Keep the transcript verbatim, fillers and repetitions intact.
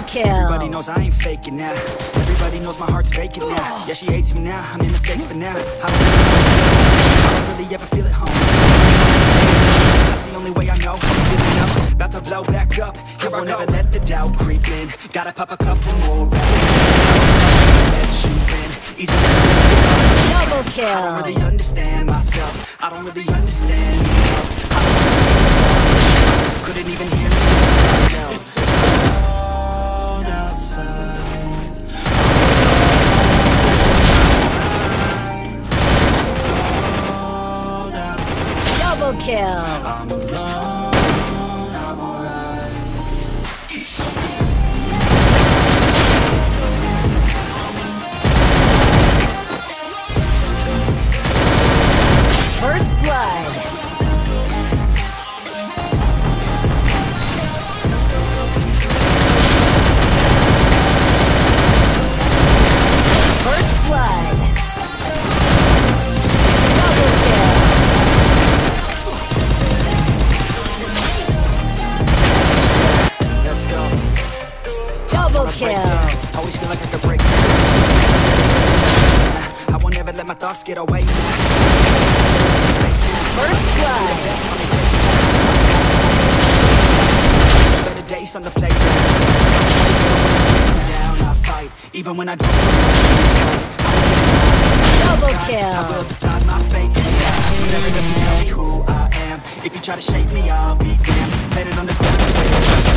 kill. Everybody knows I ain't faking now. Everybody knows my heart's faking now. Yeah, she hates me now, I made mistakes, but now I don't, I don't really ever feel at home. That's the only way I know. Feeling up, about to blow back up. Here I won't ever let the doubt creep in. Gotta pop a couple more rounds. Easy. Double kill. I don't really understand myself. I don't really understand myself. I couldn't even hear me. It's so cold outside. It's so cold outside. Double kill. I'm alone, I'm alright. First blood. First blood. Double kill. Let's go. Double Break kill. down. Always feel like I could break. I won't ever let my thoughts get away. First blood. Better days on the playground. Down, I fight, even when I don't. Double I will kill. decide my fate. You never let me tell me who I am. If you try to shake me, I'll be damned. Let it on the ground.